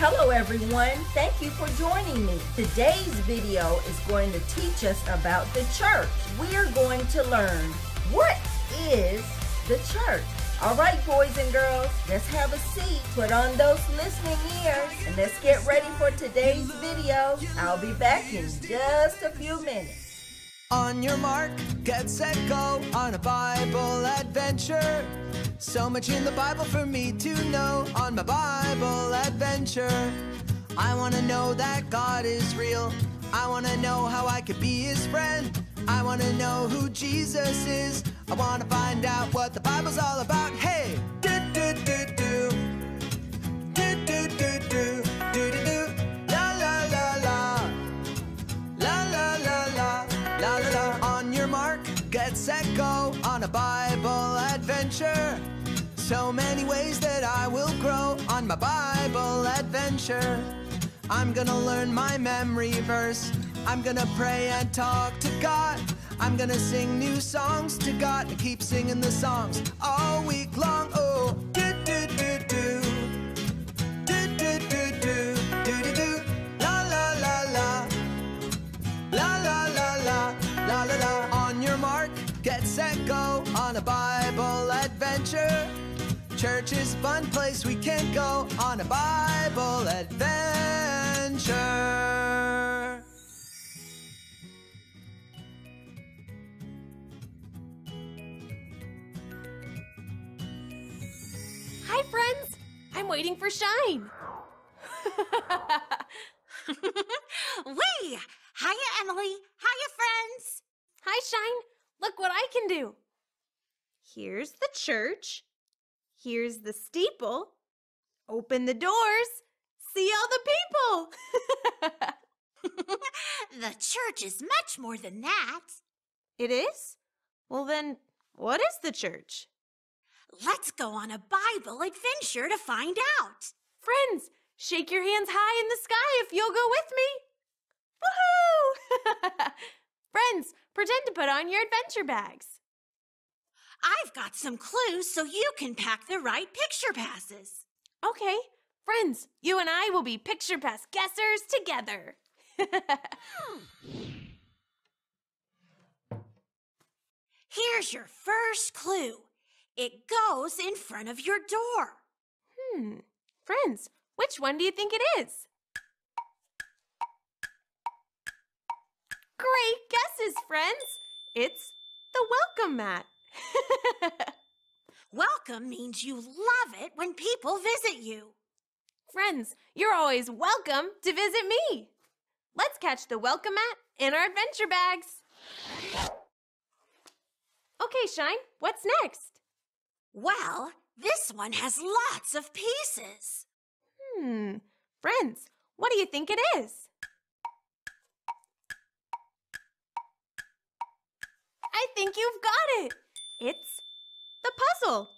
Hello everyone, thank you for joining me. Today's video is going to teach us about the church. We are going to learn what is the church. All right, boys and girls, let's have a seat, put on those listening ears, and let's get ready for today's video. I'll be back in just a few minutes. On your mark, get set, go on a Bible adventure. So much in the Bible for me to know on my Bible adventure. I want to know that God is real. I want to know how I could be his friend. I want to know who Jesus is. I want to find out what the Bible's all about. Hey! Do-do-do-do. Do-do-do-do. Do-do-do. La-la-la-la. La-la-la-la. La-la-la. On your mark, get set, go on a Bible adventure. So many ways that I will grow on my Bible adventure. I'm gonna learn my memory verse. I'm gonna pray and talk to God. I'm gonna sing new songs to God and keep singing the songs all week long. Oh, do-do-do-do. Do-do-do-do. Do-do-do. La-la-la-la. La-la-la-la. La-la-la. On your mark, get set, go on a Bible adventure. Church is a fun place we can go on a Bible adventure. Hi, friends. I'm waiting for Shine. Wee! Hiya, Emily. Hiya, friends. Hi, Shine. Look what I can do. Here's the church. Here's the steeple. Open the doors. See all the people. The church is much more than that. It is? Well, then, what is the church? Let's go on a Bible adventure to find out. Friends, shake your hands high in the sky if you'll go with me. Woohoo! Friends, pretend to put on your adventure bags. I've got some clues so you can pack the right picture passes. Okay, friends, you and I will be picture pass guessers together. Here's your first clue. It goes in front of your door. Friends, which one do you think it is? Great guesses, friends. It's the welcome mat. Welcome means you love it when people visit you. Friends, you're always welcome to visit me. Let's catch the welcome mat in our adventure bags. Okay, Shine, what's next? Well, this one has lots of pieces. Friends, what do you think it is? I think you've got it. It's the puzzle.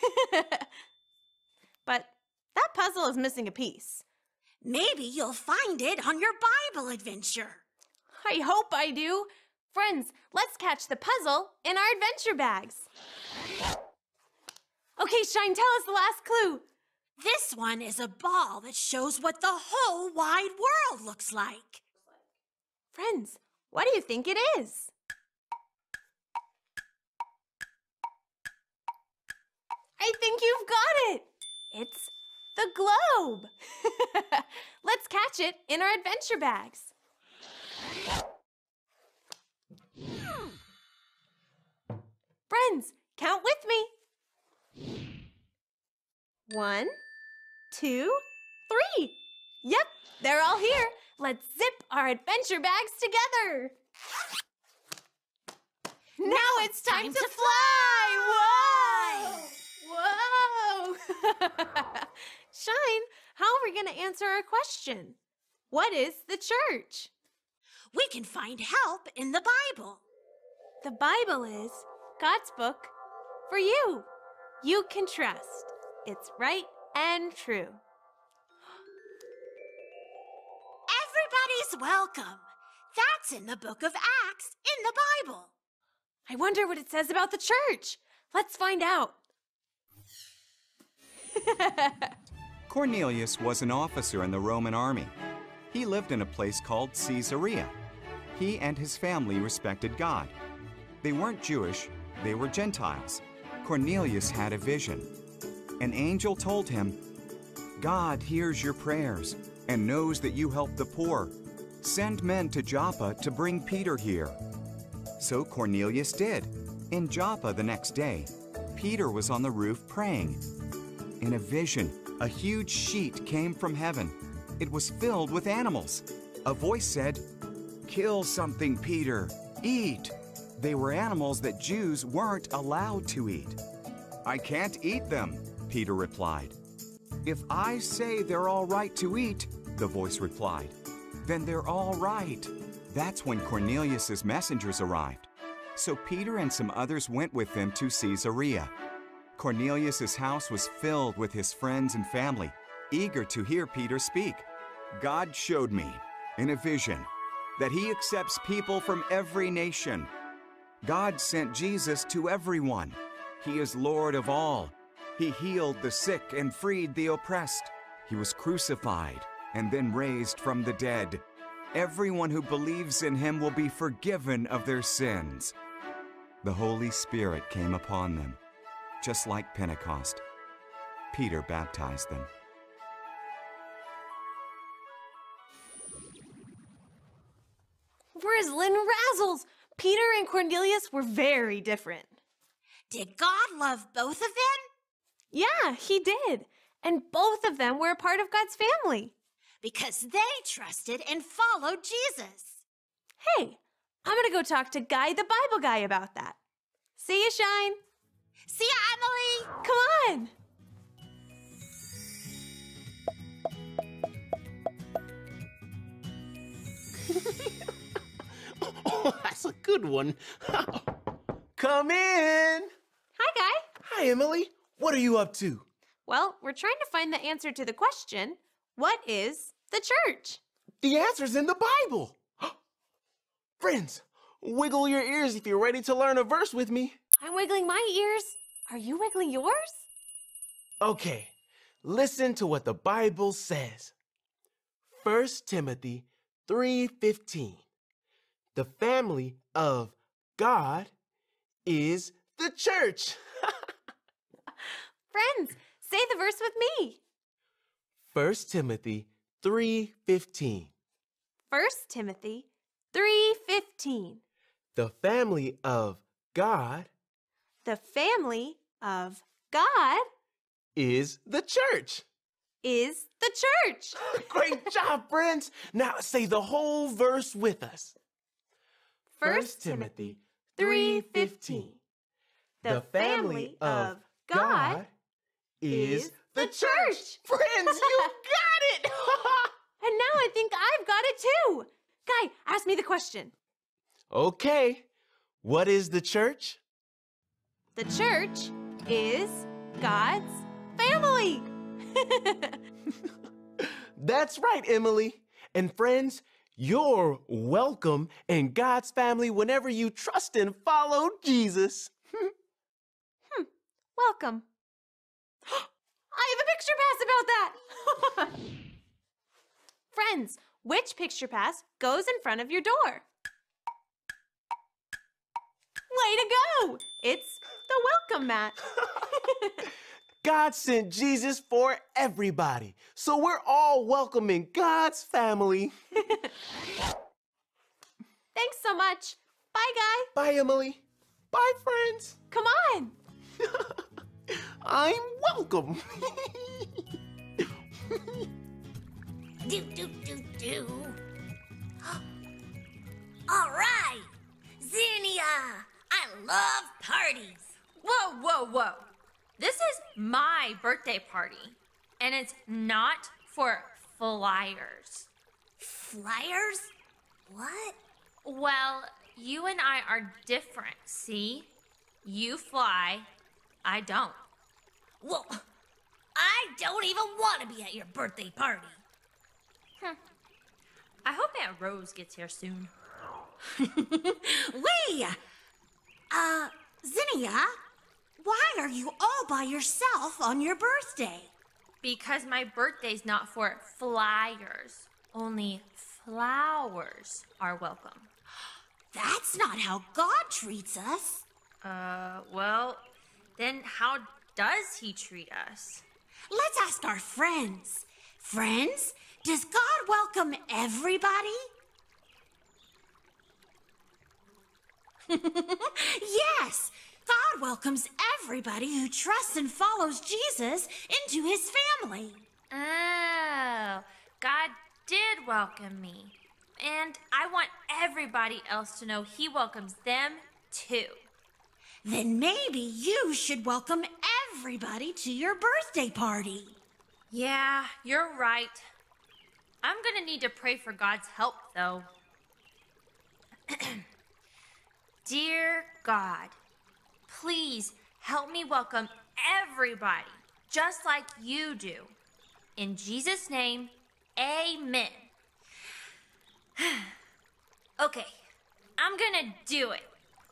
But that puzzle is missing a piece. Maybe you'll find it on your Bible adventure. I hope I do. Friends, let's catch the puzzle in our adventure bags. Okay, Shine, tell us the last clue. This one is a ball that shows what the whole wide world looks like. Friends, what do you think it is? I think you've got it. It's the globe. Let's catch it in our adventure bags. Friends, count with me. 1, 2, 3. Yep, they're all here. Let's zip our adventure bags together. Now it's time to fly. Whoa! Whoa! Shine, how are we going to answer our question? What is the church? We can find help in the Bible. The Bible is God's book for you. You can trust. It's right and true. Everybody's welcome. That's in the book of Acts in the Bible. I wonder what it says about the church. Let's find out. Cornelius was an officer in the Roman army. He lived in a place called Caesarea. He and his family respected God. They weren't Jewish, they were Gentiles. Cornelius had a vision. An angel told him, "God hears your prayers and knows that you help the poor. Send men to Joppa to bring Peter here." So Cornelius did. In Joppa the next day, Peter was on the roof praying. In a vision, a huge sheet came from heaven. It was filled with animals. A voice said, "Kill something, Peter. Eat." They were animals that Jews weren't allowed to eat. "I can't eat them," Peter replied. "If I say they're all right to eat," the voice replied, "then they're all right." That's when Cornelius' messengers arrived. So Peter and some others went with them to Caesarea. Cornelius' house was filled with his friends and family, eager to hear Peter speak. God showed me, in a vision, that he accepts people from every nation. God sent Jesus to everyone. He is Lord of all. He healed the sick and freed the oppressed. He was crucified and then raised from the dead. Everyone who believes in him will be forgiven of their sins. The Holy Spirit came upon them, just like Pentecost. Peter baptized them. Frizzlin' razzles! Peter and Cornelius were very different. Did God love both of them? Yeah, he did. And both of them were a part of God's family. Because they trusted and followed Jesus. Hey, I'm gonna go talk to Guy the Bible guy about that. See ya, Shine. See ya, Emily! Come on! Oh, that's a good one. Come in. Hi, Guy. Hi, Emily. What are you up to? Well, we're trying to find the answer to the question, what is the church? The answer's in the Bible. Friends, wiggle your ears if you're ready to learn a verse with me. I'm wiggling my ears. Are you wiggling yours? Okay, listen to what the Bible says. 1 Timothy 3:15. The family of God is the church. Friends, say the verse with me. 1 Timothy 3:15. 1 Timothy 3:15. The family of God The family of God is the church. is the church. Great job, friends. Now say the whole verse with us. 1 Timothy 3:15. The family of God is the church. Friends, you got it! And now I think I've got it too. Guy, ask me the question. Okay, what is the church? The church is God's family. That's right, Emily. And friends, you're welcome in God's family whenever you trust and follow Jesus. Welcome. I have a picture pass about that. Friends, which picture pass goes in front of your door? Way to go! It's the welcome mat. God sent Jesus for everybody, so we're all welcome in God's family. Thanks so much. Bye, Guy. Bye, Emily. Bye, friends. Come on. I'm welcome. Do. All right, Zinnia, I love parties. Whoa, whoa, whoa. This is my birthday party, and it's not for flyers. Flyers? What? Well, you and I are different, see? You fly, I don't. Well, I don't even want to be at your birthday party. I hope Aunt Rose gets here soon. Wait! Zinnia, why are you all by yourself on your birthday? Because my birthday's not for flyers. Only flowers are welcome. That's not how God treats us. Well, then how does he treat us? Let's ask our friends. Friends, does God welcome everybody? Yes, God welcomes everybody who trusts and follows Jesus into his family. Oh, God did welcome me. And I want everybody else to know he welcomes them too. Then maybe you should welcome everybody to your birthday party. Yeah, you're right. I'm gonna need to pray for God's help, though. Dear God, please help me welcome everybody, just like you do. In Jesus' name, amen. Okay, I'm gonna do it.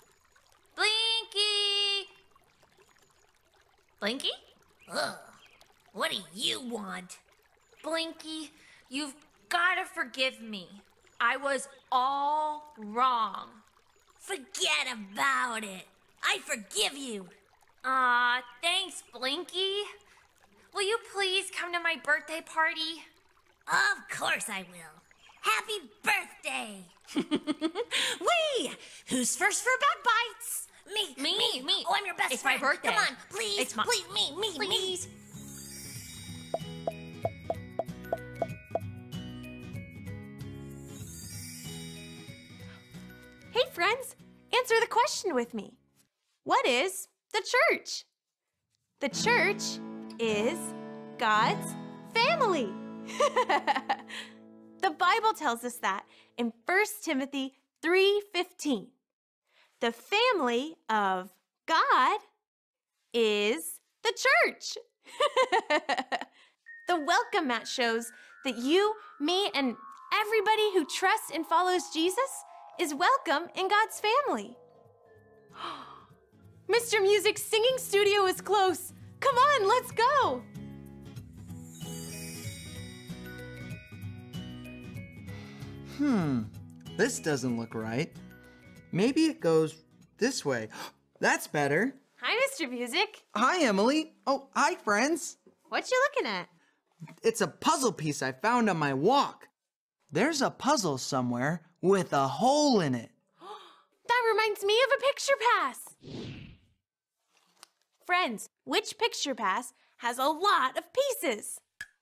Blinky! Blinky? Ugh, what do you want? Blinky, you've gotta forgive me. I was all wrong. Forget about it. I forgive you. Aw, thanks, Blinky. Will you please come to my birthday party? Of course I will. Happy birthday! Wee! Who's first for bug bites? Me. Oh, I'm your best It's friend. my birthday. Come on, please. It's my- Please, me. Please. Hey, friends, answer the question with me. What is the church? The church is God's family. The Bible tells us that in 1 Timothy 3:15. The family of God is the church. The welcome mat shows that you, me, and everybody who trusts and follows Jesus is welcome in God's family. Mr. Music's singing studio is close. Come on, let's go. This doesn't look right. Maybe it goes this way. That's better. Hi, Mr. Music. Hi, Emily. Oh, hi, friends. What you looking at? It's a puzzle piece I found on my walk. There's a puzzle somewhere with a hole in it. That reminds me of a picture pass. Friends, which picture pass has a lot of pieces?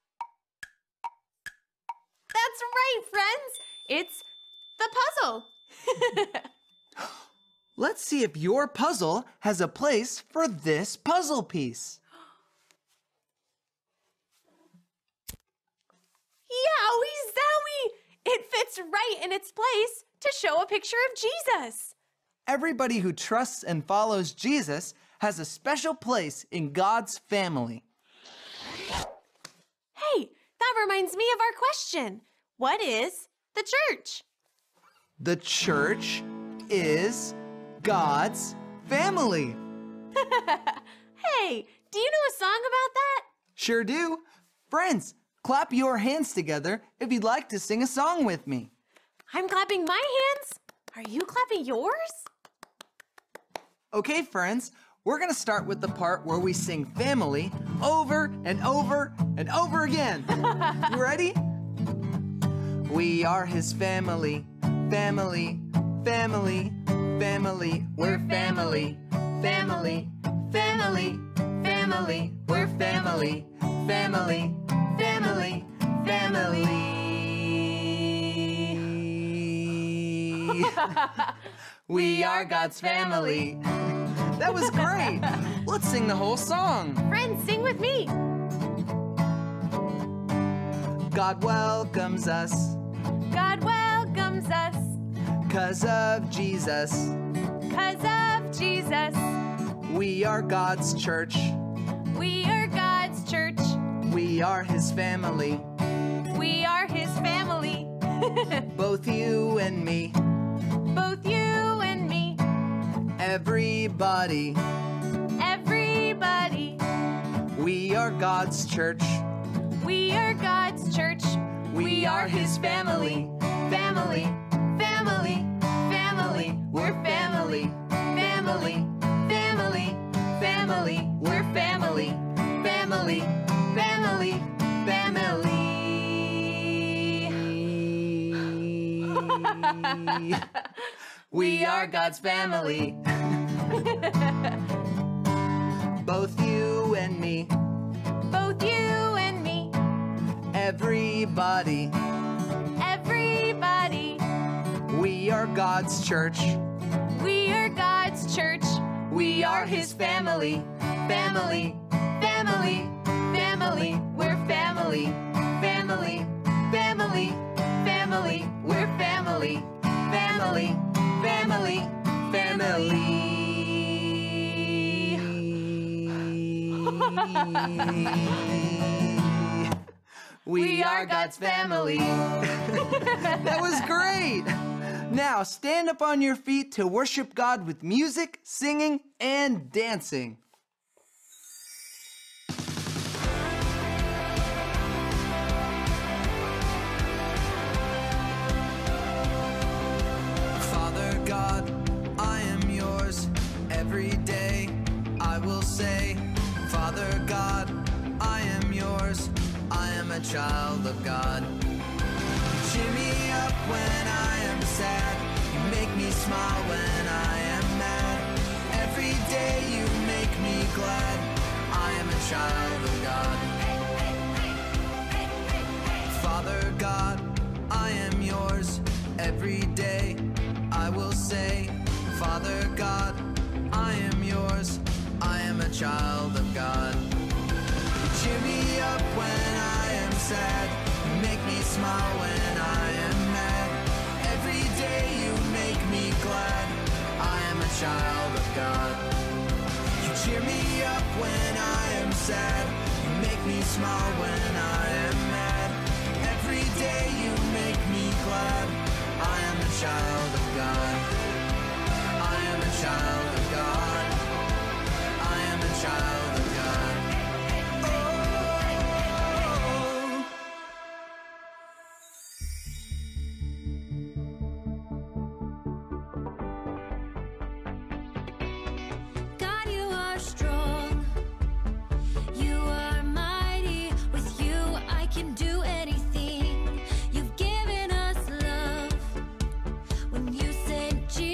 That's right, friends. It's the puzzle. Let's see if your puzzle has a place for this puzzle piece. Yowie zowie! It fits right in its place to show a picture of Jesus. Everybody who trusts and follows Jesus has a special place in God's family. Hey, that reminds me of our question. What is the church? The church is God's family. Hey, do you know a song about that? Sure do. Friends, clap your hands together if you'd like to sing a song with me. I'm clapping my hands. Are you clapping yours? Okay, friends, we're gonna start with the part where we sing family over and over and over again. You ready? We are his family, family, family, family. We're family, family, family, family. We're family, family, family, family. We are God's family. That was great. Let's sing the whole song. Friends, sing with me. God welcomes us God welcomes us 'cause of Jesus. 'cause of Jesus. We are God's church. We are God's church. We are his family. We are his family. Both you and me. Both you and me. Everybody. Everybody. We are God's church. We are God's church. We are his family. Family, family, family. We're family. Family, family, family. We're family. Family, family, family. We are God's family. Both you and me. Both you and me. Everybody. Everybody. We are God's church. We are God's church. We are his family. Family, family, family. We're family. Family, family, family. We're family. Family, family, family. We are God's family. That was great. Now stand up on your feet to worship God with music, singing, and dancing. Father God, I am yours. Every day I will say, Father God, I am yours. I am a child of God. Cheer me up when I am sad. You make me smile when I am mad. Every day you make me glad. I am a child of God. Father God, I am yours. Every day I will say, Father God, I am yours. I am a child of God. Cheer me up when I am sad. You make me smile when I am mad. Every day you make me glad. I am a child of God. You cheer me up when I am sad. You make me smile when I am mad. Every day you make me glad. I am a child of God. I am a child of God. I am a child of God. God, you are strong. You are mighty. With you, I can do anything. You've given us love. When you sent Jesus.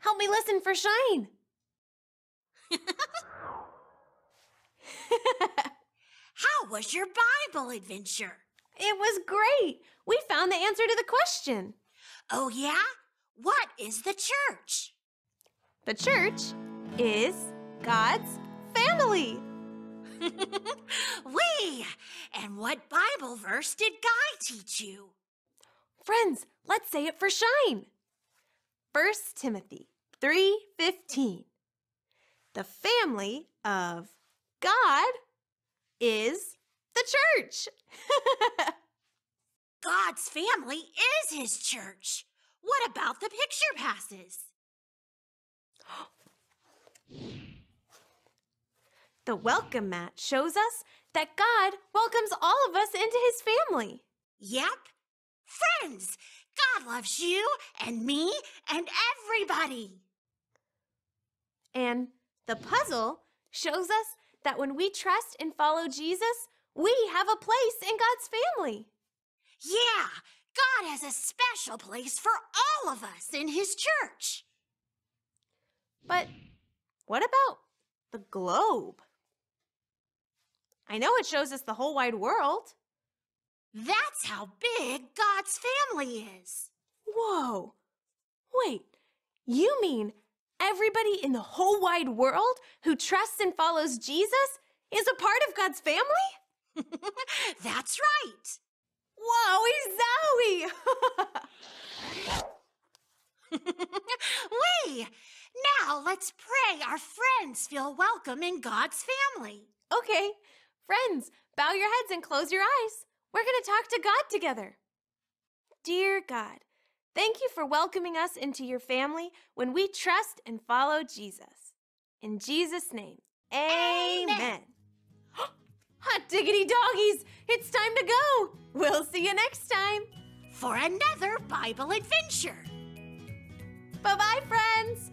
Help me listen for Shine. How was your Bible adventure? It was great. We found the answer to the question. Oh, yeah? What is the church? The church is God's family. Wee! And what Bible verse did Guy teach you? Friends, let's say it for Shine. 1 Timothy 3:15. The family of God is the church. God's family is his church. What about the picture passes? The welcome mat shows us that God welcomes all of us into his family. Yep. Friends, God loves you and me and everybody. And the puzzle shows us that when we trust and follow Jesus, we have a place in God's family. Yeah, God has a special place for all of us in his church. But what about the globe? I know it shows us the whole wide world. That's how big God's family is. Whoa. Wait, you mean everybody in the whole wide world who trusts and follows Jesus is a part of God's family? That's right. Wowie zowie! Wee! Now let's pray our friends feel welcome in God's family. Okay, friends, bow your heads and close your eyes. We're going to talk to God together. Dear God, thank you for welcoming us into your family when we trust and follow Jesus. In Jesus' name, amen. Hot diggity doggies, it's time to go. We'll see you next time. For another Bible adventure. Bye-bye, friends.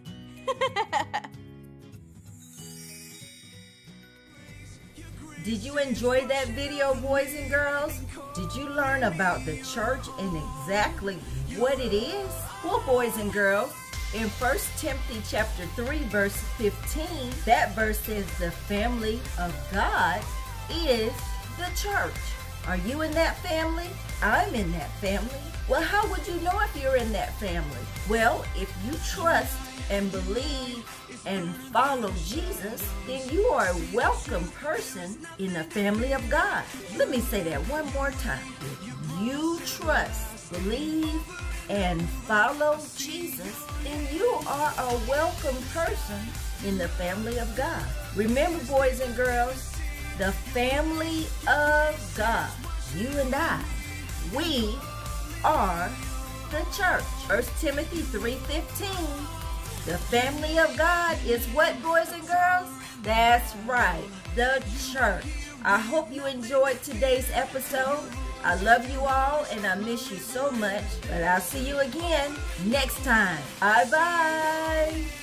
Did you enjoy that video, boys and girls? Did you learn about the church and exactly what it is? Well, boys and girls, in 1 Timothy chapter 3, verse 15, that verse says the family of God is the church. Are you in that family? I'm in that family. Well, how would you know if you're in that family? Well, if you trust and believe and follow Jesus, then you are a welcome person in the family of God. Let me say that one more time. If you trust, believe, and follow Jesus, then you are a welcome person in the family of God. Remember, boys and girls, the family of God, you and I, we are the church. 1 Timothy 3:15. The family of God is what, boys and girls? That's right, the church. I hope you enjoyed today's episode. I love you all and I miss you so much, but I'll see you again next time. Bye-bye.